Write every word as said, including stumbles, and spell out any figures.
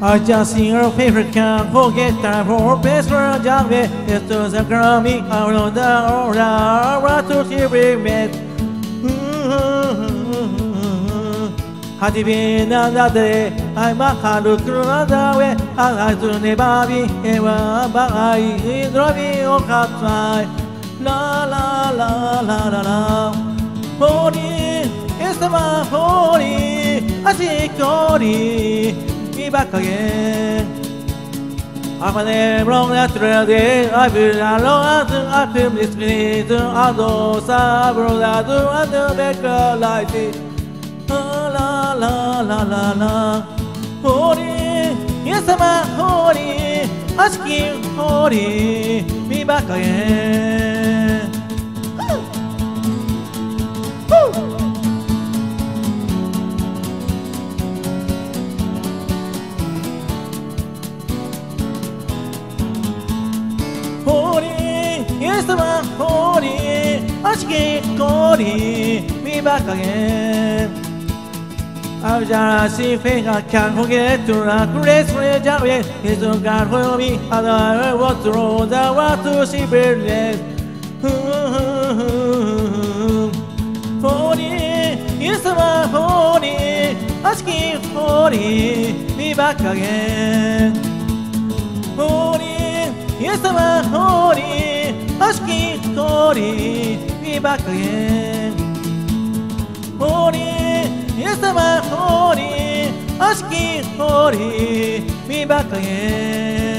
I just sing her favorite, can't forget time for best friend John Way. It's to the Grammy, I know the order, what to see we met. Had been another day, I'm a hard to another way. I like to never be ever, but I drive me on cut side. La la la la la la. Holy, it's the man, holy, I see holy. Back again. I'm a name wrong natural day. I feel alone until I feel this need to others. I brought out to under make a light. La la la la la la. Holy, yes, I'm a holy. Asking holy. Be back again. Yes, I'm holy, asking holy, be back again. I just see things I can't forget to the grace for the job. It's a God for me, and I want to roll the water to see brilliant. Holy, yes, I'm holy, asking holy, be back again. Holy, yes, I'm holy. Asking holy, be back again. Holy, yes, I'm holy. Asking holy, be back again.